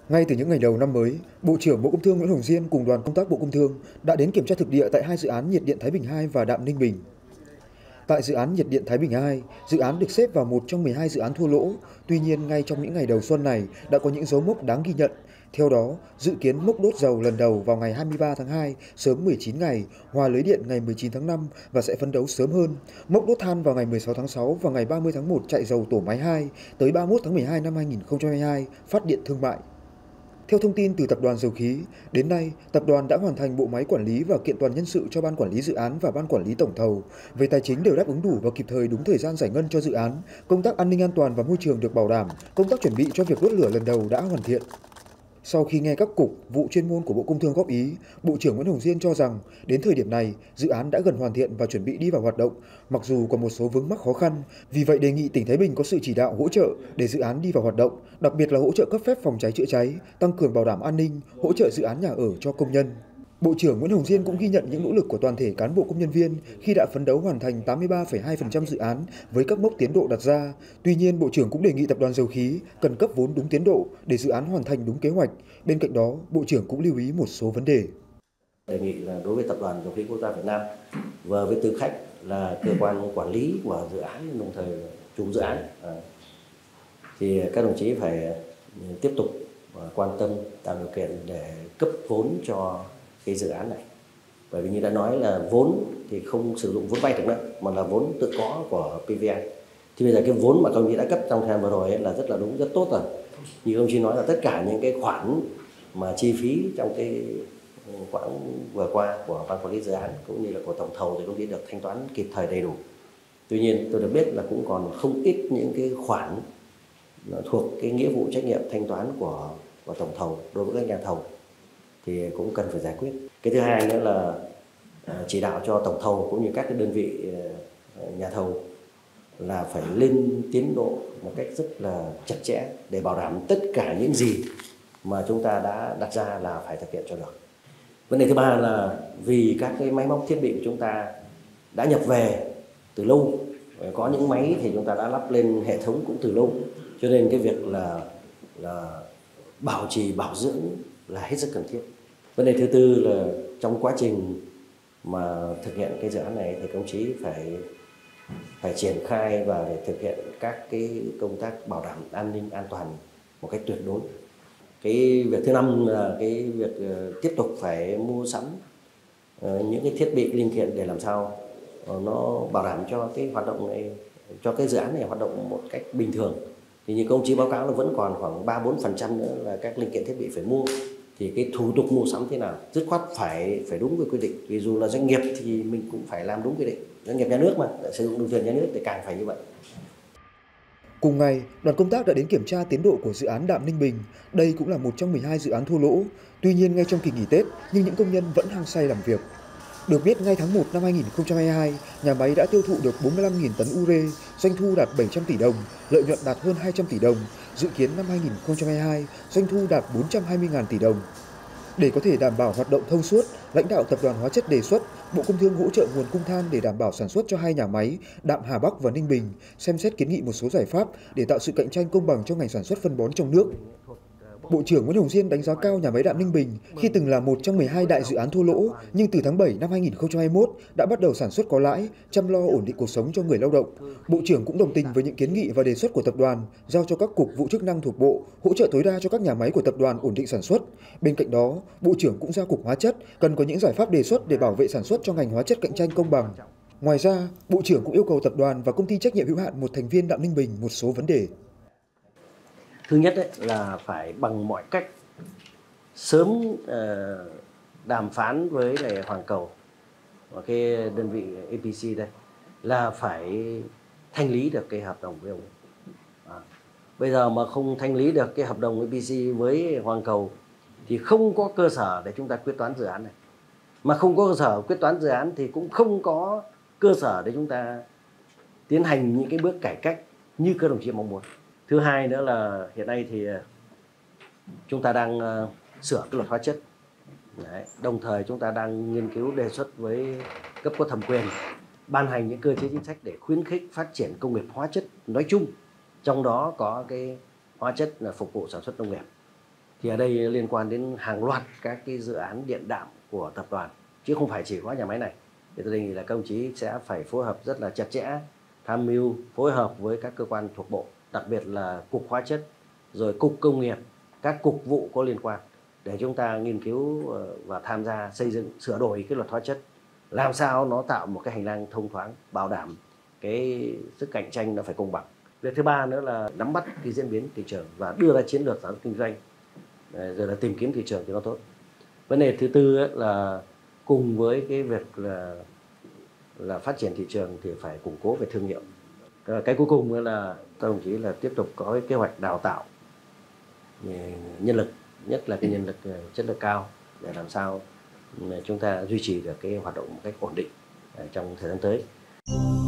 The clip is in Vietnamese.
Ngay từ những ngày đầu năm mới, Bộ trưởng Bộ Công Thương Nguyễn Hồng Diên cùng đoàn công tác Bộ Công Thương đã đến kiểm tra thực địa tại hai dự án nhiệt điện Thái Bình 2 và Đạm Ninh Bình. Tại dự án nhiệt điện Thái Bình 2, dự án được xếp vào một trong 12 dự án thua lỗ. Tuy nhiên, ngay trong những ngày đầu xuân này đã có những dấu mốc đáng ghi nhận. Theo đó, dự kiến mốc đốt dầu lần đầu vào ngày 23 tháng 2, sớm 19 ngày, hòa lưới điện ngày 19 tháng 5 và sẽ phấn đấu sớm hơn. Mốc đốt than vào ngày 16 tháng 6 và ngày 30 tháng 1 chạy dầu tổ máy 2 tới 31 tháng 12 năm 2022 phát điện thương mại. Theo thông tin từ Tập đoàn Dầu khí, đến nay, tập đoàn đã hoàn thành bộ máy quản lý và kiện toàn nhân sự cho Ban Quản lý Dự án và Ban Quản lý Tổng thầu. Về tài chính đều đáp ứng đủ và kịp thời đúng thời gian giải ngân cho dự án, công tác an ninh an toàn và môi trường được bảo đảm, công tác chuẩn bị cho việc đốt lửa lần đầu đã hoàn thiện. Sau khi nghe các cục, vụ chuyên môn của Bộ Công Thương góp ý, Bộ trưởng Nguyễn Hồng Diên cho rằng đến thời điểm này, dự án đã gần hoàn thiện và chuẩn bị đi vào hoạt động, mặc dù còn một số vướng mắc khó khăn. Vì vậy đề nghị tỉnh Thái Bình có sự chỉ đạo hỗ trợ để dự án đi vào hoạt động, đặc biệt là hỗ trợ cấp phép phòng cháy chữa cháy, tăng cường bảo đảm an ninh, hỗ trợ dự án nhà ở cho công nhân. Bộ trưởng Nguyễn Hồng Diên cũng ghi nhận những nỗ lực của toàn thể cán bộ công nhân viên khi đã phấn đấu hoàn thành 83,2% dự án với các mốc tiến độ đặt ra. Tuy nhiên, Bộ trưởng cũng đề nghị Tập đoàn Dầu khí cần cấp vốn đúng tiến độ để dự án hoàn thành đúng kế hoạch. Bên cạnh đó, Bộ trưởng cũng lưu ý một số vấn đề. Đề nghị là đối với Tập đoàn Dầu khí Quốc gia Việt Nam và với tư cách là cơ quan quản lý của dự án, đồng thời chủ dự án, thì các đồng chí phải tiếp tục quan tâm tạo điều kiện để cấp vốn cho cái dự án này. Bởi vì như đã nói là vốn thì không sử dụng vốn vay được nữa, mà là vốn tự có của PVN. Thì bây giờ cái vốn mà các đồng chí đã cấp trong thời gian vừa rồi là rất là đúng, rất tốt rồi. Như các đồng chí nói là tất cả những cái khoản mà chi phí trong cái khoản vừa qua của Ban Quản lý Dự án cũng như là của tổng thầu thì công ty được thanh toán kịp thời đầy đủ. Tuy nhiên tôi được biết là cũng còn không ít những cái khoản thuộc cái nghĩa vụ trách nhiệm thanh toán của tổng thầu đối với các nhà thầu thì cũng cần phải giải quyết. Cái thứ hai nữa là chỉ đạo cho tổng thầu cũng như các cái đơn vị nhà thầu là phải lên tiến độ một cách rất là chặt chẽ để bảo đảm tất cả những gì mà chúng ta đã đặt ra là phải thực hiện cho được. Vấn đề thứ ba là vì các cái máy móc thiết bị của chúng ta đã nhập về từ lâu, có những máy thì chúng ta đã lắp lên hệ thống cũng từ lâu, cho nên cái việc là bảo trì bảo dưỡng là hết sức cần thiết. Vấn đề thứ tư là trong quá trình mà thực hiện cái dự án này thì công chí phải triển khai và để thực hiện các cái công tác bảo đảm an ninh an toàn một cách tuyệt đối. Cái việc thứ năm là cái việc tiếp tục phải mua sắm những cái thiết bị linh kiện để làm sao nó bảo đảm cho cái hoạt động này, cho cái dự án này hoạt động một cách bình thường. Thì như công chí báo cáo là vẫn còn khoảng 3-4% nữa là các linh kiện thiết bị phải mua. Thì cái thủ tục mua sắm thế nào dứt khoát phải đúng với quy định. Vì dù là doanh nghiệp thì mình cũng phải làm đúng quy định. Doanh nghiệp nhà nước mà, để sử dụng đường truyền nhà nước thì càng phải như vậy. Cùng ngày, đoàn công tác đã đến kiểm tra tiến độ của dự án Đạm Ninh Bình. Đây cũng là một trong 12 dự án thua lỗ. Tuy nhiên, ngay trong kỳ nghỉ Tết, nhưng những công nhân vẫn hăng say làm việc. Được biết, ngay tháng 1 năm 2022, nhà máy đã tiêu thụ được 45.000 tấn ure, doanh thu đạt 700 tỷ đồng, lợi nhuận đạt hơn 200 tỷ đồng. Dự kiến năm 2022, doanh thu đạt 420.000 tỷ đồng. Để có thể đảm bảo hoạt động thông suốt, lãnh đạo Tập đoàn Hóa chất đề xuất Bộ Công Thương hỗ trợ nguồn cung than để đảm bảo sản xuất cho hai nhà máy Đạm Hà Bắc và Ninh Bình, xem xét kiến nghị một số giải pháp để tạo sự cạnh tranh công bằng cho ngành sản xuất phân bón trong nước. Bộ trưởng Nguyễn Hồng Diên đánh giá cao nhà máy Đạm Ninh Bình khi từng là một trong 12 đại dự án thua lỗ, nhưng từ tháng 7 năm 2021 đã bắt đầu sản xuất có lãi, chăm lo ổn định cuộc sống cho người lao động. Bộ trưởng cũng đồng tình với những kiến nghị và đề xuất của tập đoàn, giao cho các cục vụ chức năng thuộc bộ hỗ trợ tối đa cho các nhà máy của tập đoàn ổn định sản xuất. Bên cạnh đó, Bộ trưởng cũng giao Cục Hóa chất cần có những giải pháp đề xuất để bảo vệ sản xuất cho ngành hóa chất cạnh tranh công bằng. Ngoài ra, Bộ trưởng cũng yêu cầu tập đoàn và công ty trách nhiệm hữu hạn một thành viên Đạm Ninh Bình một số vấn đề. Thứ nhất ấy, là phải bằng mọi cách sớm đàm phán với lại Hoàng Cầu và cái đơn vị EPC đây là phải thanh lý được cái hợp đồng với ông. Bây giờ mà không thanh lý được cái hợp đồng EPC với Hoàng Cầu thì không có cơ sở để chúng ta quyết toán dự án này. Mà không có cơ sở quyết toán dự án thì cũng không có cơ sở để chúng ta tiến hành những cái bước cải cách như các đồng chí mong muốn. Thứ hai nữa là hiện nay thì chúng ta đang sửa cái luật hóa chất. Đấy. Đồng thời chúng ta đang nghiên cứu đề xuất với cấp có thẩm quyền ban hành những cơ chế chính sách để khuyến khích phát triển công nghiệp hóa chất nói chung, trong đó có cái hóa chất là phục vụ sản xuất nông nghiệp. Thì ở đây liên quan đến hàng loạt các cái dự án điện đạm của tập đoàn, chứ không phải chỉ có nhà máy này. Thì tôi đề nghị là các ông chí sẽ phải phối hợp rất là chặt chẽ, tham mưu phối hợp với các cơ quan thuộc bộ, đặc biệt là cục hóa chất, rồi cục công nghiệp, các cục vụ có liên quan, để chúng ta nghiên cứu và tham gia xây dựng sửa đổi cái luật hóa chất, làm sao nó tạo một cái hành lang thông thoáng, bảo đảm cái sức cạnh tranh nó phải công bằng. Việc thứ ba nữa là nắm bắt cái diễn biến thị trường và đưa ra chiến lược sản xuất kinh doanh, rồi là tìm kiếm thị trường cho nó tốt. Vấn đề thứ tư ấy là cùng với cái việc là phát triển thị trường thì phải củng cố về thương hiệu. Cái cuối cùng là các đồng chí là tiếp tục có cái kế hoạch đào tạo nhân lực, nhất là cái nhân lực chất lượng cao, để làm sao chúng ta duy trì được cái hoạt động một cách ổn định trong thời gian tới.